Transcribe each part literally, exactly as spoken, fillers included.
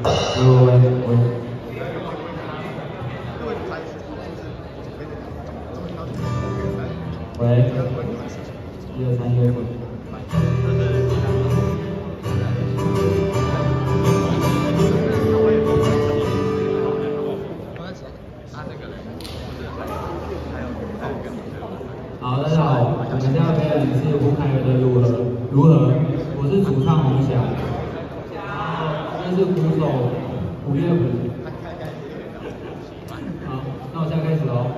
喂喂喂。喂，一二三，一二三。好，大家好，我们现在表演是胡凯尔的如何如何，我是主唱洪翔，然后这是鼓手五月虎。好，那我现在开始喽。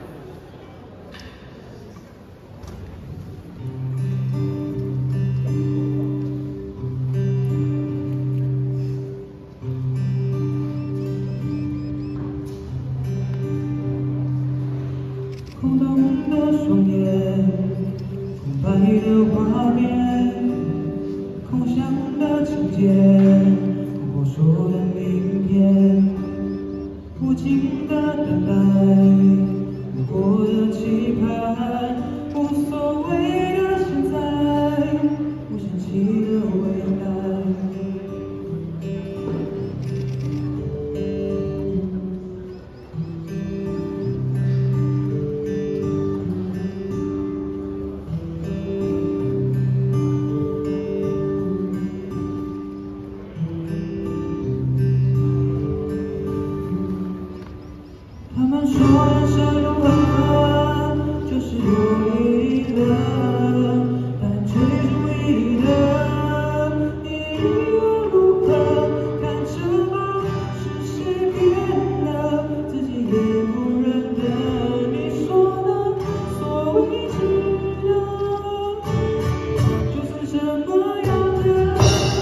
空洞的双眼，空白的画面，空想的情节，不说的明天，无尽的等待，无果的期盼，无所谓的现在，无限期的未来。他们说人生如何，就是如意的，但最如意的，你又如何？看着吧，是谁变了，自己也不认得。你说的所谓值得，就是这么样的。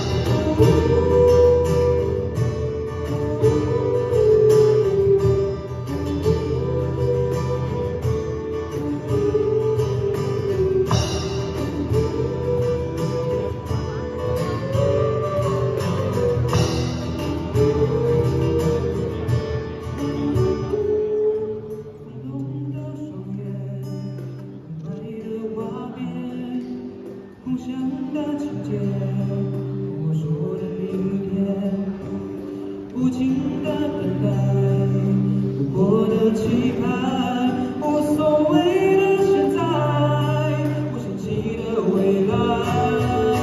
梦想的情节，我说的明天，无尽的等待，无果的期盼，无所谓的现在，无限期的未来。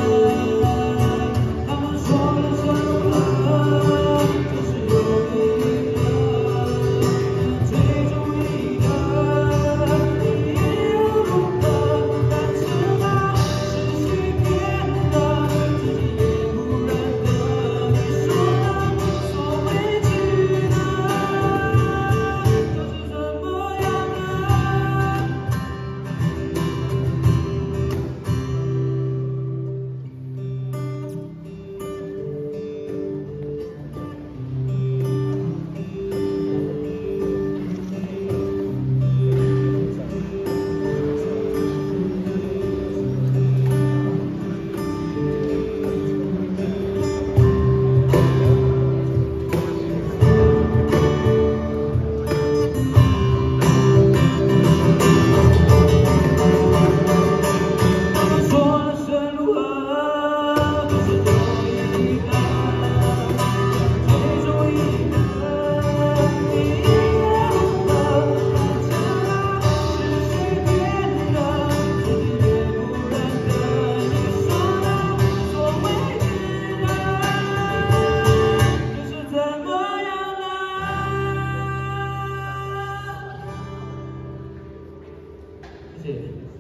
他们说人生如何，就是有意的，最注意的，你又如何？但是吧。谢谢。